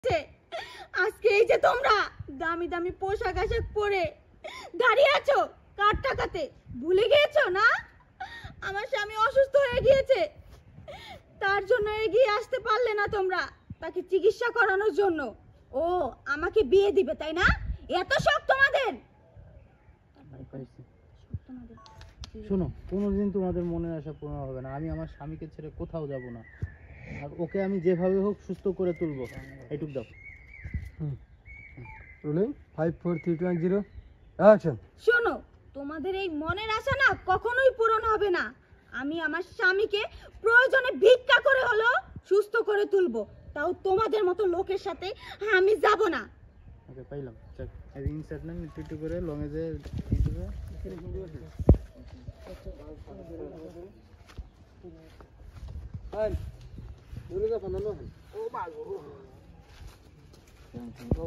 আজকে এই যে তোমরা দামি দামি পোশাক আশাক পরে দাঁড়িয়ে আছো কার টাকাতে ভুলে গিয়েছো না? আমার স্বামী অসুস্থ হয়ে গিয়েছে, তার জন্য এগিয়ে আসতে পারলে না তোমরা তাকে চিকিৎসা করানোর জন্য। ও আমাকে বিয়ে দিবে তাই না? এত শখ তোমাদের। শোনো, কোনোদিন তোমাদের মনের আশা পূর্ণ হবে না। আমি আমার স্বামীকে ছেড়ে কোথাও যাব না, আর ওকে আমি যেভাবে হোক সুস্থ করে তুলবো। এইটুক দাও। Rolling 5 4 3 2 1 0 action. শোনো, তোমাদের এই মনের আশা না কখনোই পূরণ হবে না। আমি আমার স্বামীকে প্রয়োজনে ভিক্ষা করে হলো সুস্থ করে তুলবো, তাও তোমাদের মতো লোকের সাথে আমি যাব না। ওকে পাইলাম। চেক রিং সেট না একটু করে লং এ যে দিবে। হাই দূরে যা ফানানো। ও বাল ও